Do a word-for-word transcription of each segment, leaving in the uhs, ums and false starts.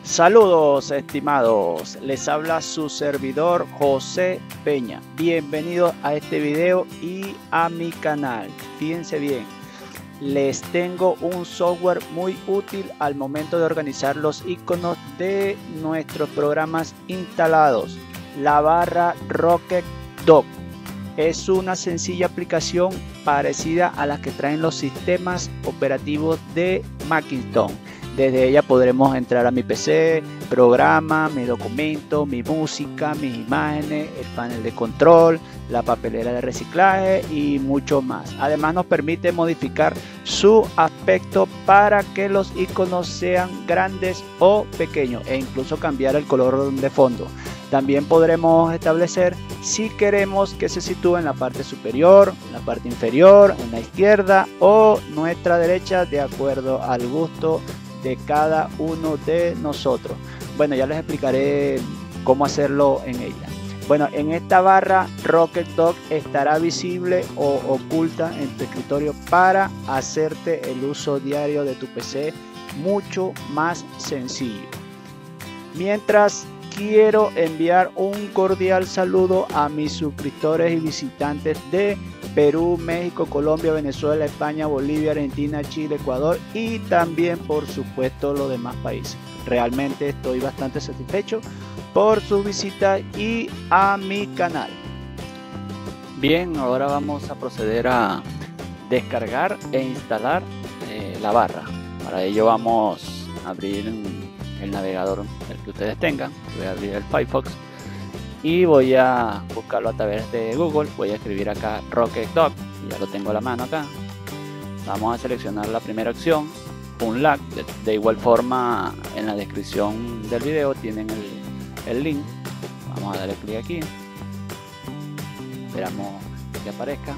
Saludos estimados, les habla su servidor José Peña. Bienvenidos a este video y a mi canal. Fíjense bien, les tengo un software muy útil al momento de organizar los iconos de nuestros programas instalados. La barra Rocket Dog es una sencilla aplicación parecida a las que traen los sistemas operativos de Macintosh. Desde ella podremos entrar a mi P C, programa, mi documento, mi música, mis imágenes, el panel de control, la papelera de reciclaje y mucho más. Además nos permite modificar su aspecto para que los iconos sean grandes o pequeños e incluso cambiar el color de fondo. También podremos establecer si queremos que se sitúe en la parte superior, en la parte inferior, en la izquierda o nuestra derecha, de acuerdo al gusto de cada uno de nosotros. Bueno, ya les explicaré cómo hacerlo en ella. Bueno, en esta barra Rocket Dog estará visible o oculta en tu escritorio para hacerte el uso diario de tu P C mucho más sencillo. Mientras, quiero enviar un cordial saludo a mis suscriptores y visitantes de Perú, México, Colombia, Venezuela, España, Bolivia, Argentina, Chile, Ecuador y también por supuesto los demás países. Realmente estoy bastante satisfecho por su visita y a mi canal. Bien, ahora vamos a proceder a descargar e instalar eh, la barra. Para ello vamos a abrir el navegador el que ustedes tengan. Voy a abrir el Firefox y voy a buscarlo a través de Google. Voy a escribir acá Rocket Dog, ya lo tengo a la mano acá. Vamos a seleccionar la primera opción, un lag. De, de igual forma, en la descripción del video tienen el, el link. Vamos a darle clic aquí, esperamos que aparezca.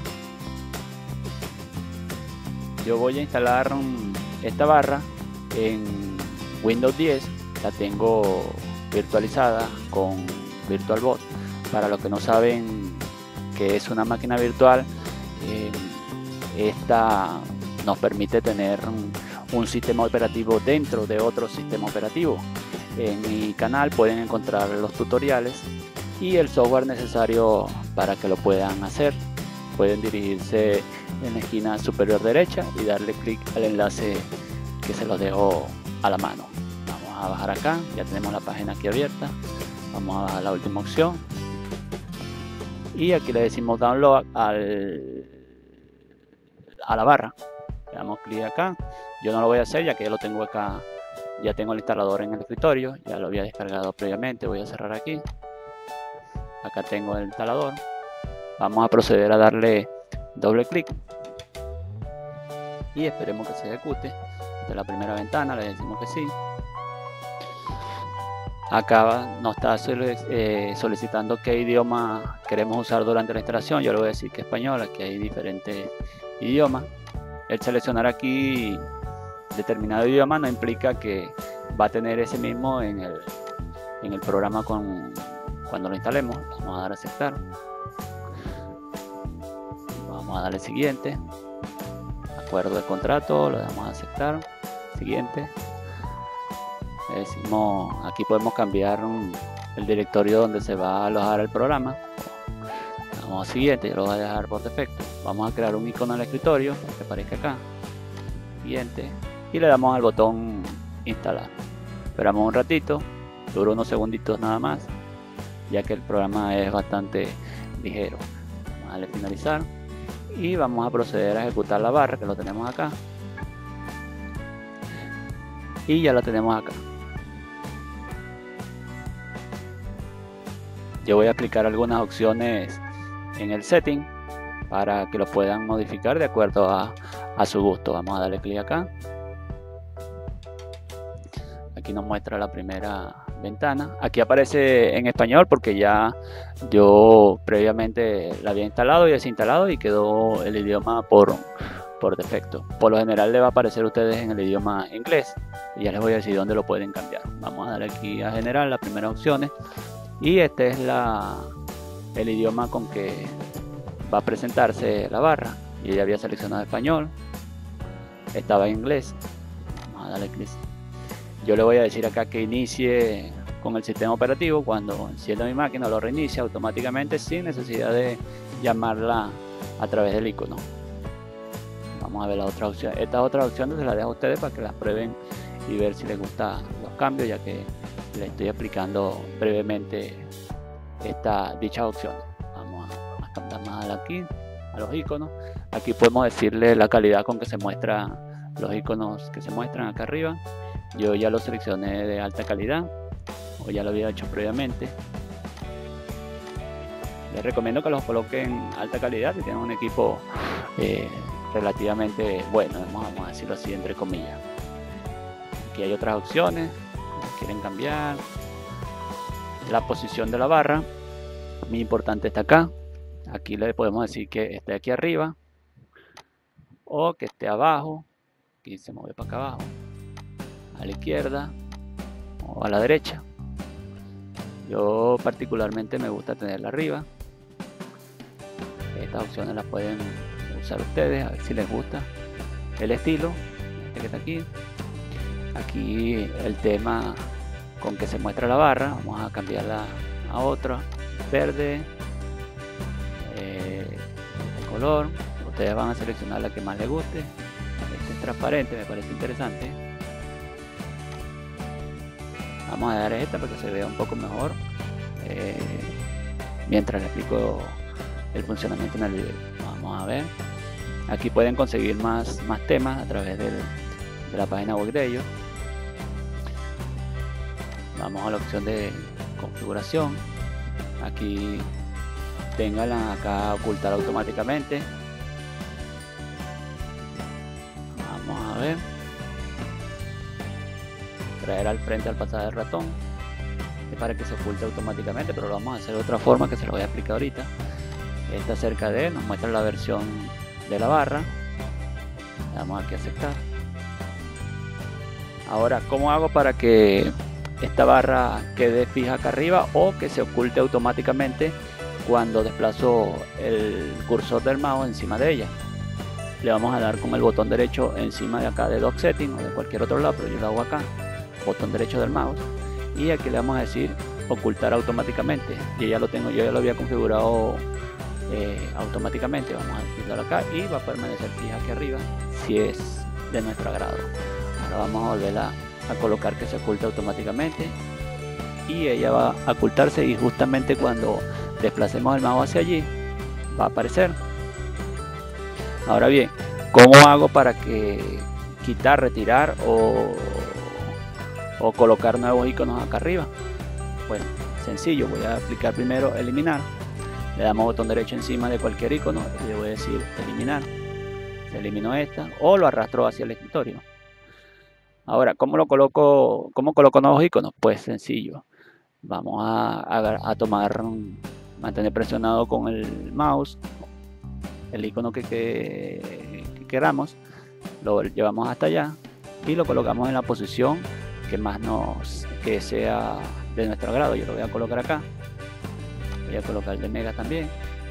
Yo voy a instalar esta barra en Windows diez. La tengo virtualizada con VirtualBox. Para los que no saben qué es una máquina virtual, eh, esta nos permite tener un, un sistema operativo dentro de otro sistema operativo. En mi canal pueden encontrar los tutoriales y el software necesario para que lo puedan hacer. Pueden dirigirse en la esquina superior derecha y darle clic al enlace que se los dejo a la mano. Vamos a bajar acá, ya tenemos la página aquí abierta. Vamos a bajar la última opción y aquí le decimos download al, a la barra. Le damos clic acá. Yo no lo voy a hacer ya que ya lo tengo acá, ya tengo el instalador en el escritorio, ya lo había descargado previamente. Voy a cerrar aquí. Acá tengo el instalador. Vamos a proceder a darle doble clic y esperemos que se ejecute. De la primera ventana le decimos que sí. Acá nos está solicitando qué idioma queremos usar durante la instalación. Yo le voy a decir que español. Aquí hay diferentes idiomas. El seleccionar aquí determinado idioma no implica que va a tener ese mismo en el, en el programa con, cuando lo instalemos. Vamos a dar a aceptar. Vamos a darle siguiente. Acuerdo de contrato, lo damos a aceptar. Siguiente. Le decimos, aquí podemos cambiar un, el directorio donde se va a alojar el programa. Vamos a siguiente, yo lo voy a dejar por defecto. Vamos a crear un icono en el escritorio que aparezca acá. Siguiente. Y le damos al botón instalar. Esperamos un ratito, dura unos segunditos nada más, ya que el programa es bastante ligero. Vamos a darle finalizar y vamos a proceder a ejecutar la barra que lo tenemos acá. Y ya la tenemos acá. Yo voy a aplicar algunas opciones en el setting para que lo puedan modificar de acuerdo a, a su gusto. Vamos a darle clic acá. Aquí nos muestra la primera ventana. Aquí aparece en español porque ya yo previamente la había instalado y desinstalado y quedó el idioma por, por defecto. Por lo general le va a aparecer a ustedes en el idioma inglés y ya les voy a decir dónde lo pueden cambiar. Vamos a darle aquí a general, las primeras opciones. Y este es la, el idioma con que va a presentarse la barra. Yo ya había seleccionado español, estaba en inglés. Vamos a darle clic Yo le voy a decir acá que inicie con el sistema operativo. Cuando encienda mi máquina lo reinicia automáticamente sin necesidad de llamarla a través del icono. Vamos a ver la otra opción. Estas otras opciones se las dejo a ustedes para que las prueben y ver si les gustan los cambios, ya que les estoy explicando brevemente esta dichas opciones. Vamos a, a cambiar más aquí a los iconos. Aquí podemos decirle la calidad con que se muestran los iconos que se muestran acá arriba. Yo ya lo seleccioné de alta calidad, o ya lo había hecho previamente. Les recomiendo que los coloquen en alta calidad si tienen un equipo eh, relativamente bueno, vamos a decirlo así entre comillas. Aquí hay otras opciones, quieren cambiar la posición de la barra. Muy importante está acá. Aquí le podemos decir que esté aquí arriba o que esté abajo. Aquí se mueve para acá abajo, a la izquierda o a la derecha. Yo particularmente me gusta tenerla arriba. Estas opciones las pueden usar ustedes, a ver si les gusta el estilo este que está aquí. Aquí el tema con que se muestra la barra, vamos a cambiarla a otra, verde, eh, este color. Ustedes van a seleccionar la que más les guste. Este es transparente, me parece interesante. Vamos a dar esta para que se vea un poco mejor eh, mientras les explico el funcionamiento en el video. Vamos a ver, aquí pueden conseguir más, más temas a través del, de la página web de ellos. Vamos a la opción de configuración. Aquí ténganla acá ocultar automáticamente. Vamos a ver, traer al frente al pasar del ratón, es para que se oculte automáticamente, pero lo vamos a hacer de otra forma que se lo voy a explicar ahorita. Esta cerca de nos muestra la versión de la barra. Le damos aquí a aceptar. Ahora, ¿cómo hago para que esta barra quede fija acá arriba o que se oculte automáticamente cuando desplazo el cursor del mouse encima de ella? Le vamos a dar con el botón derecho encima de acá de Dock Setting o de cualquier otro lado, pero yo lo hago acá, botón derecho del mouse, y aquí le vamos a decir ocultar automáticamente. Yo ya lo tengo, yo ya lo había configurado eh, automáticamente. Vamos a decirlo acá y va a permanecer fija aquí arriba si es de nuestro agrado. Ahora vamos a volver a, a colocar que se oculte automáticamente y ella va a ocultarse, y justamente cuando desplacemos el mouse hacia allí va a aparecer. Ahora bien, ¿cómo hago para que quitar, retirar o, o colocar nuevos iconos acá arriba? Bueno, sencillo, voy a aplicar primero eliminar. Le damos botón derecho encima de cualquier icono y le voy a decir eliminar. Se eliminó esta, o lo arrastro hacia el escritorio. Ahora, ¿cómo lo coloco? ¿Cómo coloco nuevos iconos? Pues sencillo. Vamos a, a, a tomar, mantener presionado con el mouse el icono que, que, que queramos, lo llevamos hasta allá y lo colocamos en la posición que más nos que sea de nuestro agrado. Yo lo voy a colocar acá, voy a colocar el de Mega también,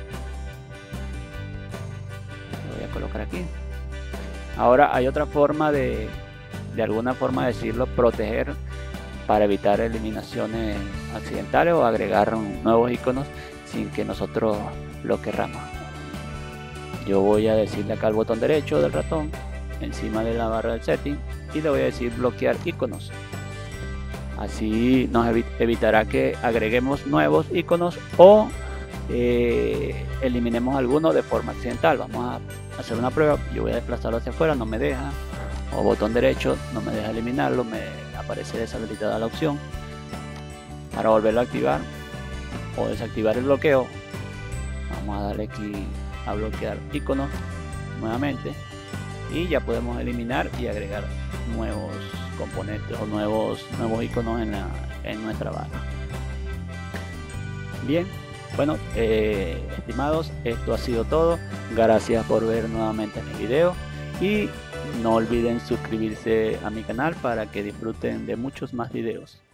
lo voy a colocar aquí. Ahora hay otra forma de de alguna forma decirlo, proteger para evitar eliminaciones accidentales o agregar nuevos iconos sin que nosotros lo querramos. Yo voy a decirle acá al botón derecho del ratón encima de la barra del setting y le voy a decir bloquear iconos. Así nos evitará que agreguemos nuevos iconos o eh, eliminemos algunos de forma accidental. Vamos a hacer una prueba. Yo voy a desplazarlo hacia afuera, no me deja, o botón derecho no me deja eliminarlo, me aparece deshabilitada la opción. Para volverlo a activar o desactivar el bloqueo, vamos a darle aquí a bloquear iconos nuevamente y ya podemos eliminar y agregar nuevos componentes o nuevos nuevos iconos en, la, en nuestra barra. Bien, bueno, eh, estimados, esto ha sido todo. Gracias por ver nuevamente mi video y no olviden suscribirse a mi canal para que disfruten de muchos más videos.